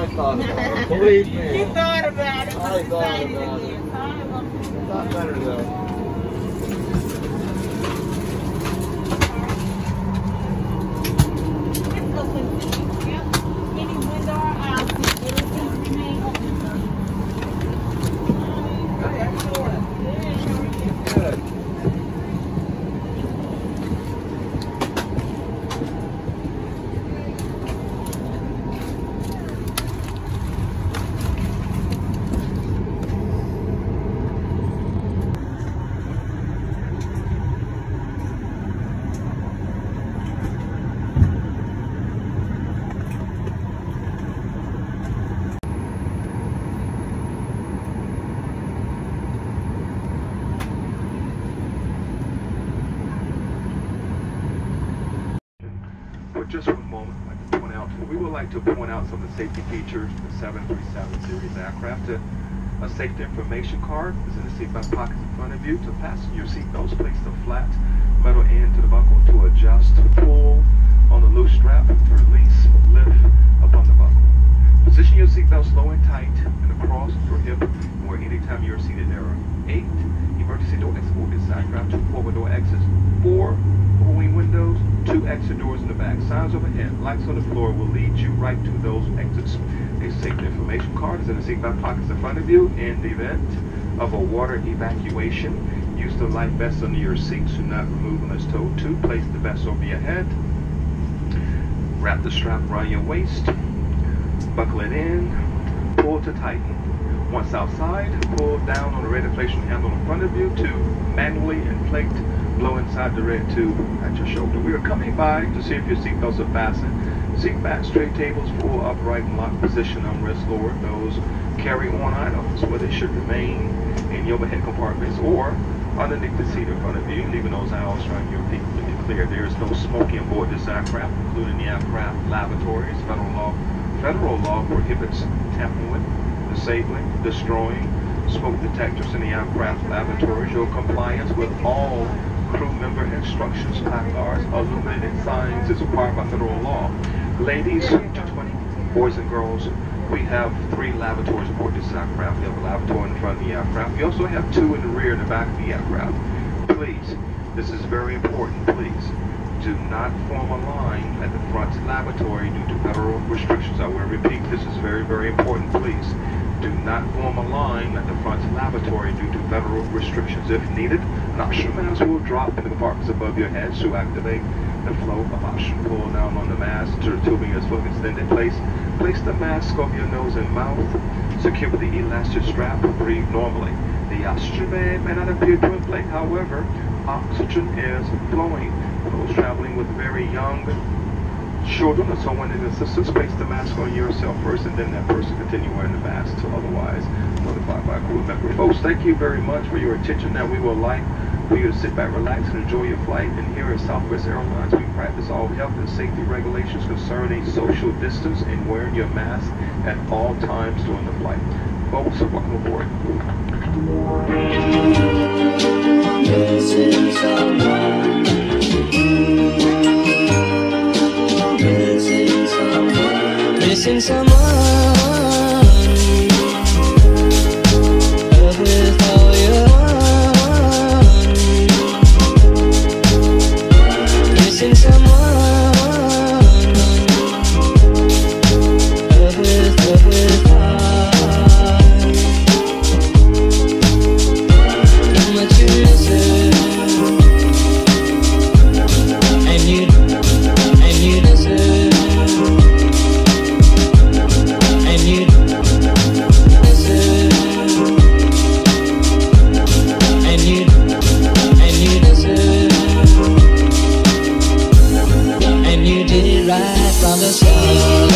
thought about it. Believe me. You thought about it. I thought about it. Not better though. Just for a moment, we would like to point out some of the safety features of the 737 series aircraft. A safety information card is in the seatbelt pockets in front of you. To fasten your seatbelts, place the flat metal end to the buckle to adjust, pull on the loose strap, to release, lift upon the buckle. Position your seatbelts low and tight and across your hip or anytime you're seated. There are 8 emergency door exits for this aircraft, 2 forward door exits, 4 wing windows, 2 exit doors in the back. Signs overhead, lights on the floor will lead you right to those exits. A safety information card is in the seatbelt pockets in front of you. In the event of a water evacuation, use the life vest under your seats. Do not remove unless told to. Place the vest over your head. Wrap the strap around your waist. Buckle it in. Pull to tighten. Once outside, pull down on the red inflation handle in front of you to manually inflate. Blow inside the red tube at your shoulder. We are coming by to see if your seatbelts are fastened. Seat back, straight tables, full upright and locked position, armrest lowered. Those carry-on items where they should remain in your overhead compartments or underneath the seat in front of you, leaving those aisles around your feet to be clear. There is no smoking aboard this aircraft, including the aircraft lavatories. Federal law prohibits tampering with, disabling, destroying smoke detectors in the aircraft lavatories. Your compliance with all crew member instructions, placards, illuminated signs is required by federal law. Ladies, boys and girls, we have 3 lavatories aboard this aircraft. We have a lavatory in the front of the aircraft. We also have 2 in the rear and the back of the aircraft. Please, this is very important, please, do not form a line at the front lavatory due to federal restrictions. I will repeat, this is very, very important, please. Do not form a line at the front lavatory due to federal restrictions. If needed, an oxygen mask will drop in the compartments above your head to activate the flow of oxygen. Pull down on the mask to the tubing is fully extended. Place the mask over your nose and mouth. Secure with the elastic strap. Breathe normally. The oxygen bag may not appear to inflate, however, oxygen is flowing. Those traveling with very young children or someone in assistance, place the mask on yourself first and then that person continue wearing the mask till otherwise notified by a crew member. Folks, thank you very much for your attention. Now we would like for you to sit back, relax, and enjoy your flight. And here at Southwest Airlines, we practice all health and safety regulations concerning social distance and wearing your mask at all times during the flight. Folks, welcome aboard. Missing someone. Missing someone. Love with all your heart. Missing someone. Love with heart. How much you miss her. And you deserve. Right from the start.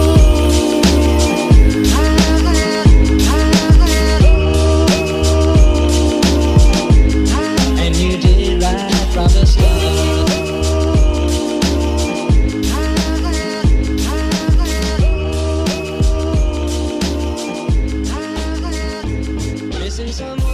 And you did right from the start. Missing someone.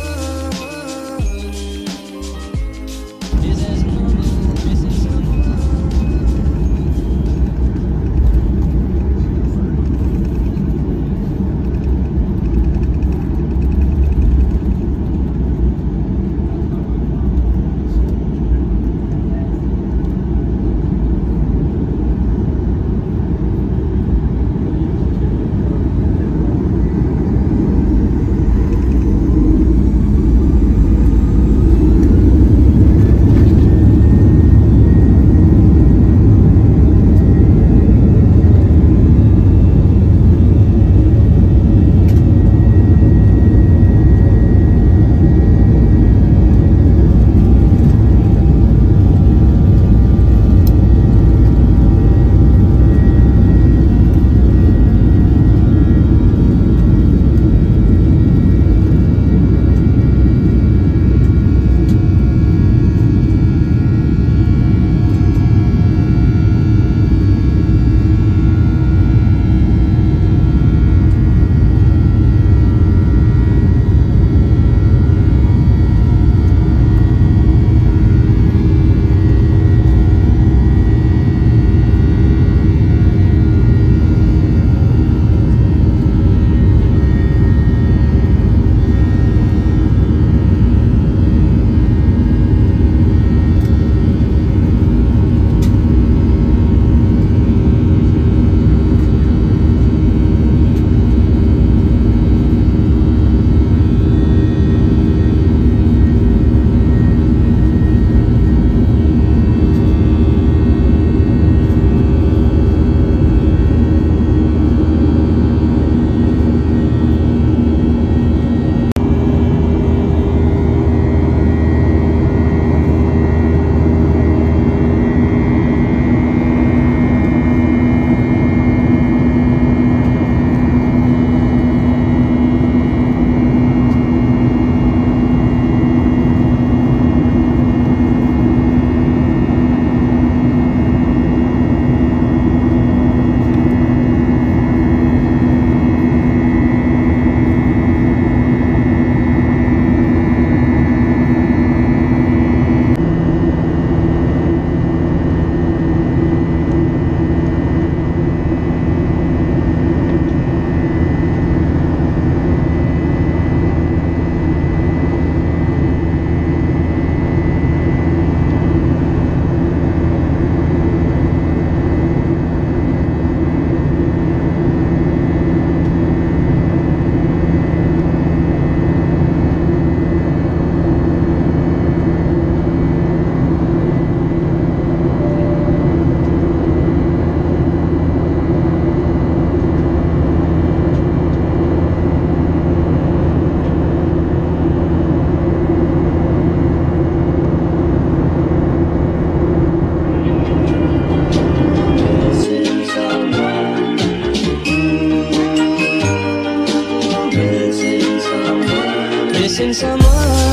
missing someone.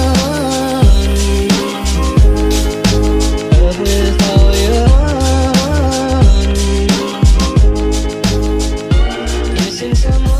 Love with all your heart. Missing someone.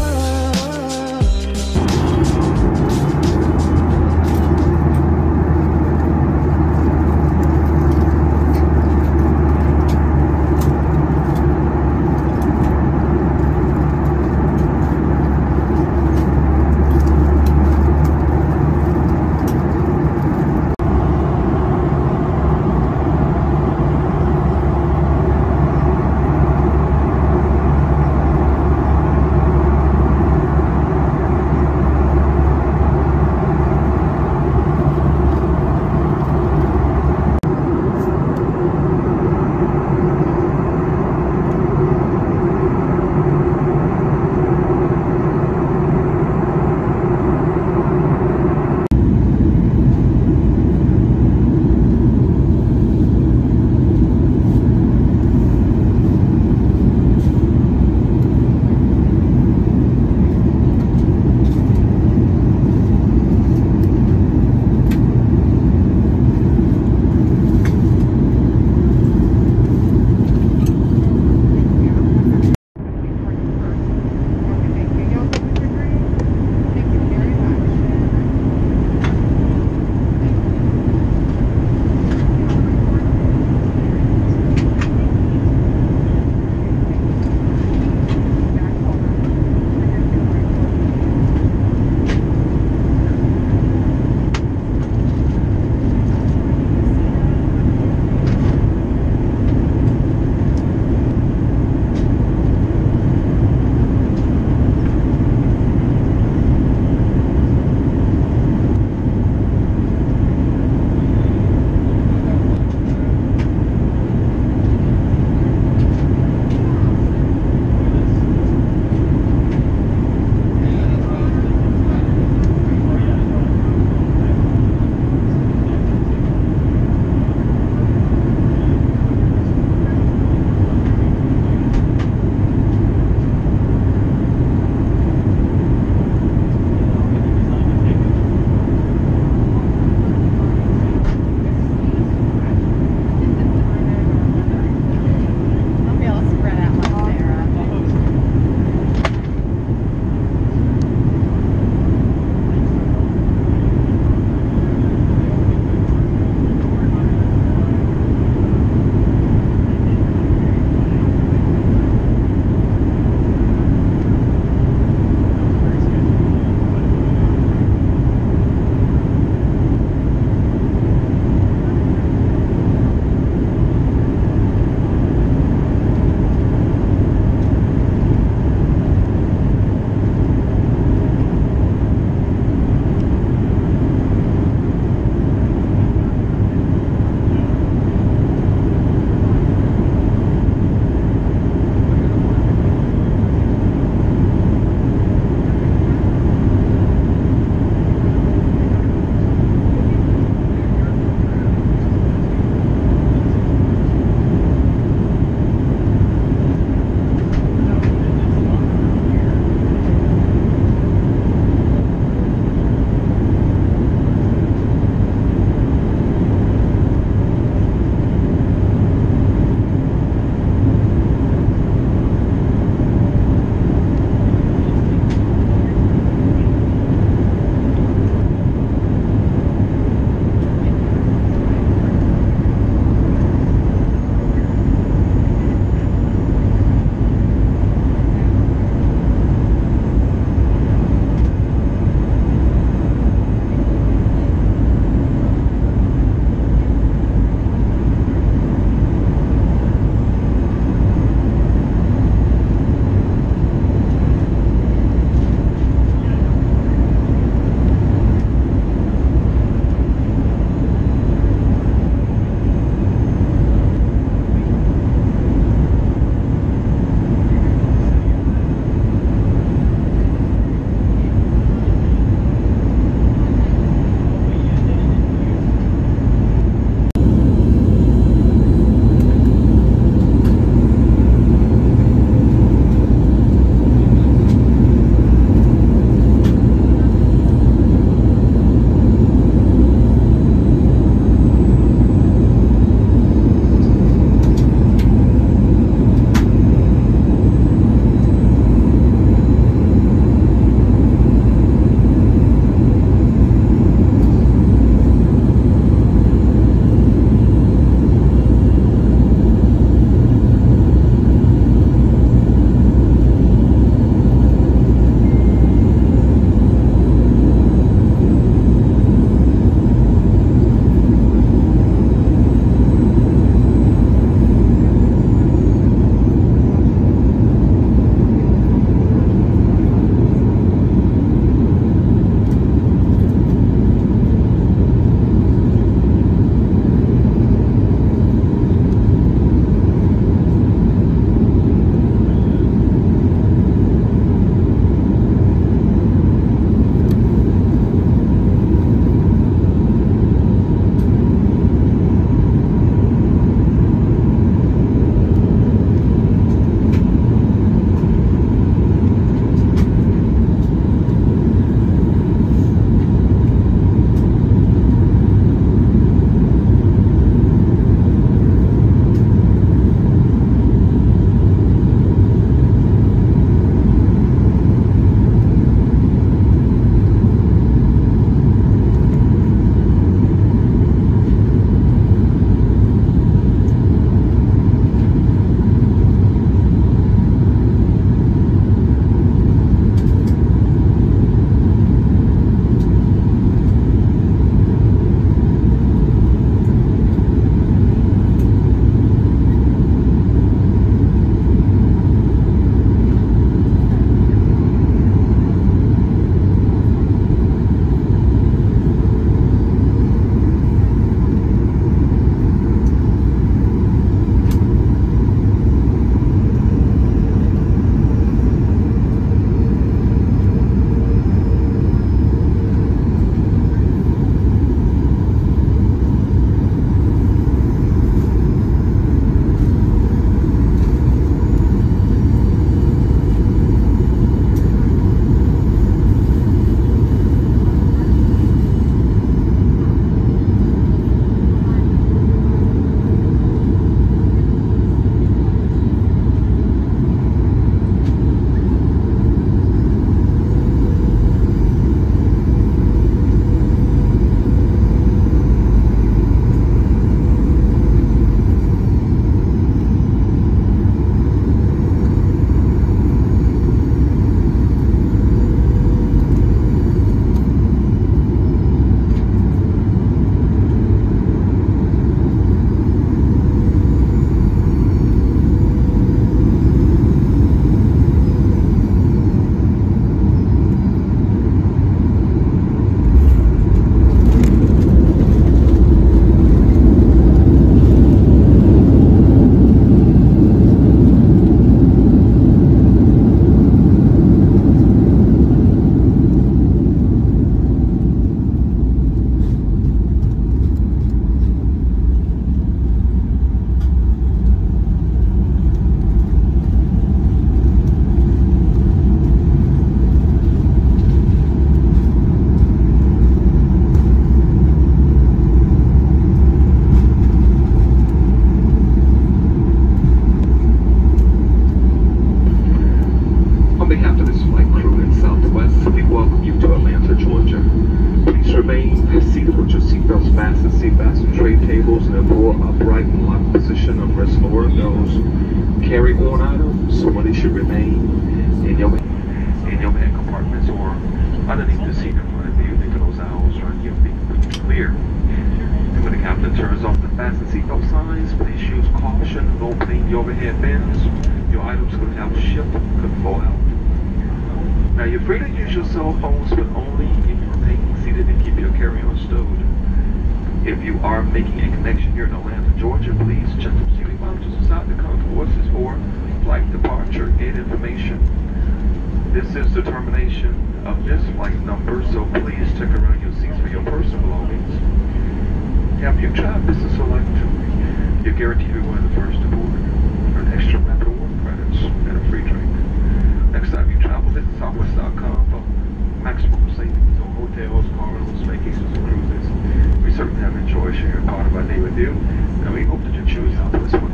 compartments or underneath the seat in front of you. Think of those aisles, right? You'll be clear. And when the captain turns off the fasten seatbelt signs, please use caution. Opening the overhead bins. Your items could have shipped, could fall out. Now you're free to use your cell phones, but only if you remain seated and keep your carry-on stowed. If you are making a connection here in Atlanta, Georgia, please check the seating boxes inside the concourses for flight departure and information. This is the termination of this flight number, so please check around your seats for your personal belongings. Have you tried Business Select? You're guaranteed to be one of the first to board. Earn extra rapid award credits and a free drink. Next time you travel, visit Southwest.com for maximum savings on hotels, carnivals, vacations, and cruises. We certainly have enjoyed sharing part of our day with you, and we hope that you choose Southwest.